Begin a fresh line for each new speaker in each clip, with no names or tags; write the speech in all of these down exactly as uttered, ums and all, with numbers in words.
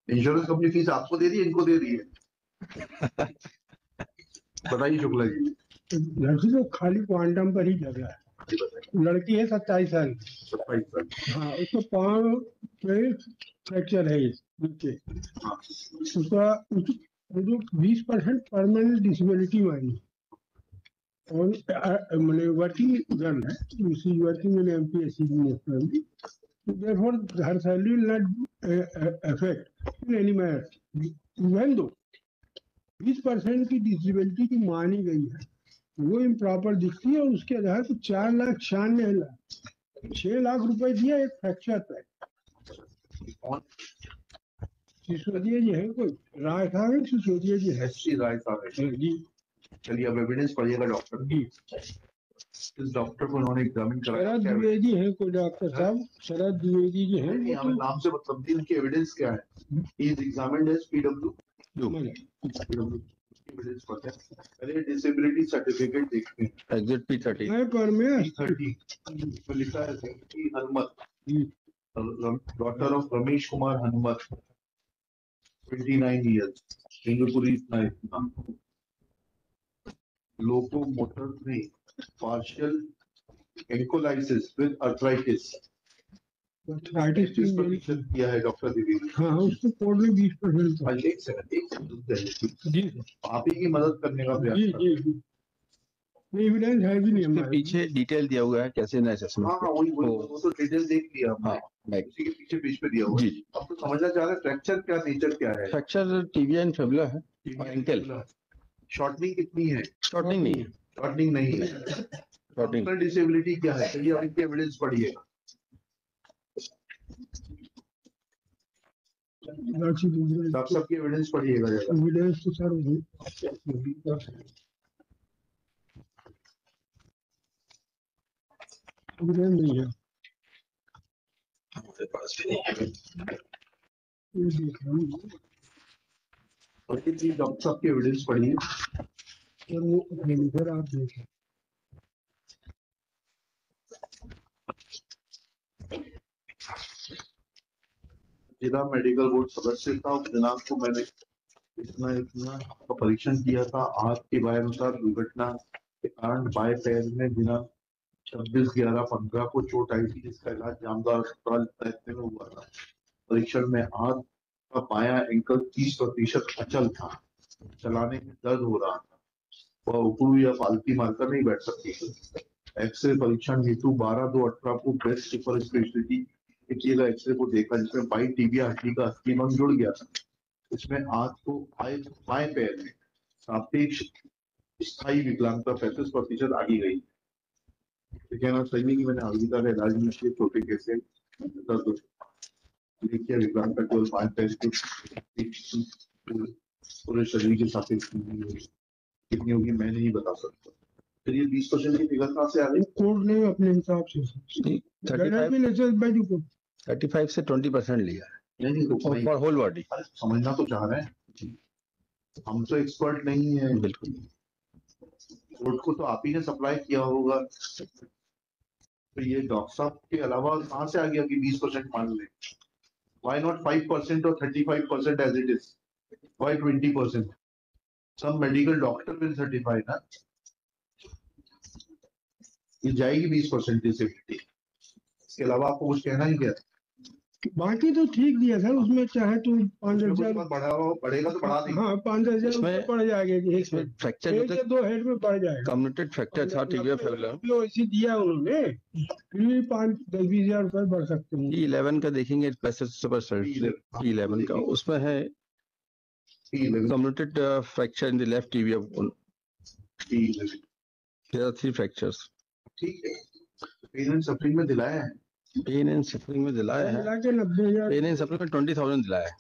Insurance company fees आपको दे रही है, इनको दे रही है? बताइए शुक्ला जी।
लड़की तो खाली क्वांटम पर ही लग रहा है। लड़की है सत्ताईस साल की।
सत्ताईस साल।
हाँ, उसको पाँव पे फ्रैक्चर है नीचे। उसका उसको बीस परसेंट परमानेंट डिसेबिलिटी मारी और मैंने वर्किंग गर्ल है, शी वर्किंग इन एमपीएससी में। Therefore, her salary will not uh, affect in any manner. Even though बीस परसेंट की डिसेबिलिटी की मानी गई है, वो इम्प्रॉपर दिखती है और उसके आधार पर चार लाख छियानवे लाख छह लाख रुपए दिया एक फ्रैक्चर पे। सिसोदिया जी है कोई राय साहब है, सिसोदिया जी है
राय साहब जी। चलिए अब एविडेंस पढ़िएगा डॉक्टर जी। इस डॉक्टर को उन्होंने एग्जामिन करा।
शरद द्विवेदी है कोई डॉक्टर साहब, शरद द्विवेदी जी हैं।
हमें नाम से मतलब नहीं, उनकी एविडेंस क्या है? He is examined as PW. Evidence पढ़ते हैं, पहले डिसेबिलिटी सर्टिफिकेट देखते हैं। एग्जिट पी थर्टी
है पर में
पी थर्टी में लिखा है कि हनुमत, डॉटर ऑफ रमेश कुमार हनुमत, उनतीस इयर्स, सिंगापुरी इतना लोकोमोटर में partial ankylosis with arthritis।
आर्थिराइटिस
किस प्रतिशत किया है डॉक्टर दिव्य?
हाँ, उसको कोड में बीस परसेंट।
एक सेकंड एक सेकंड
जी
आप ही की मदद करने का प्रयास
जी जी जी एविडेंस है भी नहीं हमारे
पीछे डिटेल दिया हुआ है कैसे ना असेसमेंट।
हाँ हाँ वही वही वो तो डिटेल देख लिया हमने, उसी के पीछे पेज पे दिया हुआ है। अब तो समझना चाह रहे हैं फ्रैक्चर क्या नेचर क्या है?
फ्रैक्चर टिबिया एंड फिबुला है और एंकल।
शॉर्टनिंग कितनी है?
शॉर्टनिंग नहीं है।
शॉर्टनिंग नहीं है। शॉर्टनिंग डिसेबिलिटी क्या है? चलिए आप इनकी एविडेंस पढ़िएगा। आप सबकी एविडेंस पढ़िएगा।
एविडेंस तो सर एविडेंस नहीं है
हमारे पास भी नहीं है।
और कितनी डॉक्टर साहब की एविडेंस पढ़िए
सर, आप देखें।
जिला मेडिकल बोर्ड सदस्य था, उस दिनांक को मैंने इतना इतना परीक्षण किया था। आज के बाय अनुसार दुर्घटना के कारण बाएं पैर में दिनांक छब्बीस ग्यारह पंद्रह को चोट आई थी, जिसका इलाज जामदार अस्पताल में हुआ था। परीक्षण में आज का बायां एंकल तीस प्रतिशत अचल था, चलाने में दर्द हो रहा था, वह उकड़ू या पालती मारकर नहीं बैठ सकती। एक्सरे परीक्षण हेतु बारह दो अठारह को ब्रेस्ट सुपर स्पेशलिटी किएगा एक्सरे को देखा, जिसमें बाई टीबिया हड्डी का अस्थिबंध जुड़ गया था। इसमें आज को बाएं पैर में सापेक्ष स्थायी विकलांगता पैंतीस प्रतिशत आगे गई। कहना सही नहीं कि मैंने आजीविका का इलाज नहीं किया, छोटे कैसे देखिए विकलांगता केवल बाएं पैर के पूरे शरीर के सापेक्ष कितनी होगी मैं नहीं बता सकता। फिर ये बीस परसेंट की फिगर कहाँ से आ गई?
कोर्ट ने अपने हिसाब से
थर्टी फाइव से ट्वेंटी परसेंट लिया है।
नहीं तो
फॉर होल बॉडी
समझना तो चाह रहे हैं, हम तो एक्सपर्ट नहीं है।
बिल्कुल
कोर्ट को तो आप ही ने सप्लाई किया होगा, तो ये डॉक्टर साहब के अलावा कहाँ से आ गया कि बीस परसेंट मान लें? व्हाई नॉट फाइव परसेंट और thirty five percent as it is? Why twenty percent? Some medical doctor will certify ना, ये जाएगी बीस परसेंट डिसेबिलिटी। इसके अलावा आपको कुछ कहना ही क्या?
बाकी तो ठीक दिया सर, उसमें चाहे तो पाँच हजार
बढ़ेगा तो बढ़ा देंगे।
हाँ पाँच हजार पड़ जाएगा,
इसमें फ्रैक्चर
एक या दो हेड में पड़ जाएगा।
कम्युनिटेड फ्रैक्चर था टिबिया फिबुला,
जो इसी दिया उन्होंने, फिर भी पाँच दस बीस हजार रुपए बढ़ सकते हैं।
इलेवन का देखेंगे इलेवन का, उसमें है comminuted fracture in the left tibia. There are three fractures.
ठीक है, पेन एंड सफरिंग में दिलाया है,
पेन एंड सफरिंग में दिलाया है, पेन एंड सफरिंग में ट्वेंटी थाउजेंड दिलाया है।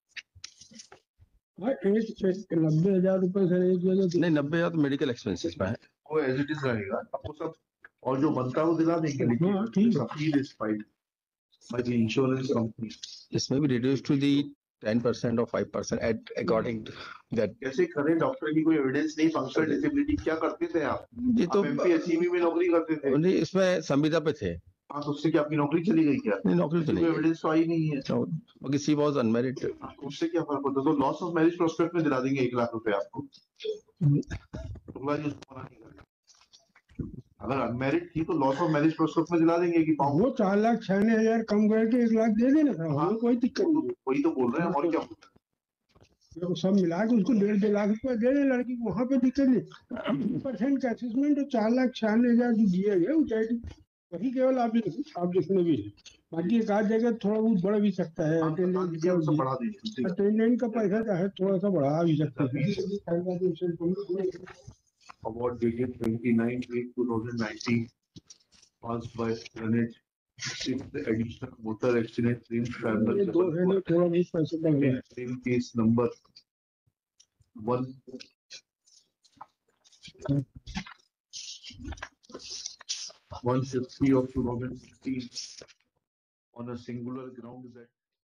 नब्बे हजार रुपए सर एक जगह
नहीं, नब्बे हजार तो मेडिकल एक्सपेंसेस में है,
वो एज इट इज रहेगा आपको सब, और जो बनता है वो दिला देंगे। लेकिन इंश्योरेंस कंपनी
इसमें भी reduce to the ten percent और five percent at according to that.
कैसे करें? डॉक्टर की कोई एविडेंस नहीं, फंक्शनल डिसेबिलिटी क्या करते थे आप?
ये तो
एमपीएससी में नौकरी करते थे।
नहीं, इसमें संविदा पे थे,
हाँ तो उससे क्या आपकी नौकरी चली गई क्या?
नहीं, नौकरी चली गई।
एविडेंस तो आई नहीं है।
So, because she was unmarried.
उससे क्या फर्क पड़ता? तो लॉस ऑफ मैरिज प्रोस्पेक्ट में दिला देंगे एक लाख रुपए आपको। शुक्ला जी उसको मना नहीं करेंगे। अगर अनमैरिड थी तो लॉस ऑफ मैरिज प्रोस्पेक्ट में दिला देंगे कि पाओ
वो चार लाख छियानवे हजार कम करके एक लाख दे देना था, हमें कोई दिक्कत नहीं है।
वही तो बोल रहे हैं और क्या।
तो सब मिला के उसको डेढ़ दो लाख रुपए दे दें लड़की को, वहाँ पे दिक्कत नहीं। परसेंट का असेसमेंट चार लाख छियानवे हजार जो दिए गए उचाई वही केवल आप आप जिसमें भी है। बाकी एक आध जगह थोड़ा बहुत बढ़ भी सकता है, अटेंडेंस
सब बढ़ा दीजिए।
अटेंडेंट का पैसा चाहे थोड़ा सा बढ़ा भी सकते हैं।
Award dated twenty-nine eight twenty nineteen passed by Senate sixth additional motor accident claim tribunal
ये दो है ना, थोड़ा बहुत पैसे बढ़ गया है।
claim case number one one fifty of two thousand sixteen on a singular ground that